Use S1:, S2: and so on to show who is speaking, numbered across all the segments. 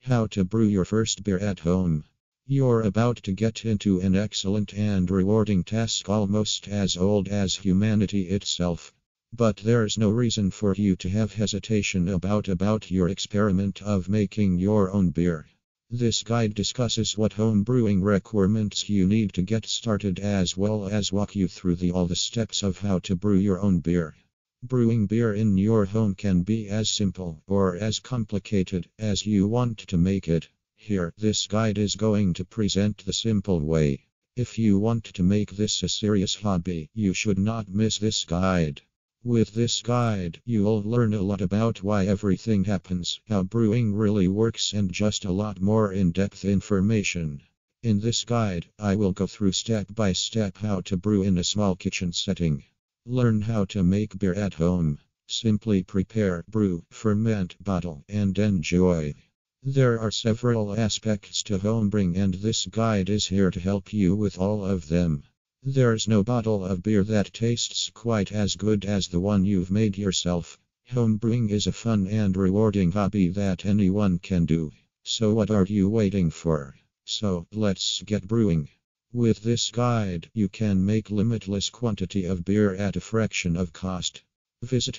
S1: How to brew your first beer at home. You're about to get into an excellent and rewarding task almost as old as humanity itself. But there's no reason for you to have hesitation about your experiment of making your own beer. This guide discusses what home brewing requirements you need to get started as well as walk you through all the steps of how to brew your own beer. Brewing beer in your home can be as simple or as complicated as you want to make it. Here, this guide is going to present the simple way. If you want to make this a serious hobby, you should not miss this guide. With this guide, you'll learn a lot about why everything happens, how brewing really works, and just a lot more in-depth information. In this guide, I will go through step by step how to brew in a small kitchen setting. Learn how to make beer at home. Simply prepare, brew, ferment, bottle, and enjoy. There are several aspects to homebrewing, and this guide is here to help you with all of them. There's no bottle of beer that tastes quite as good as the one you've made yourself. Homebrewing is a fun and rewarding hobby that anyone can do. So what are you waiting for? So, let's get brewing. With this guide, you can make limitless quantity of beer at a fraction of cost. Visit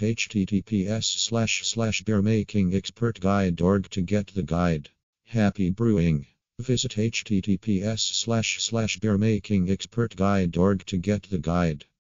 S1: https://beermakingexpertguide.org to get the guide. Happy brewing! Visit https://beermakingexpertguide.org to get the guide.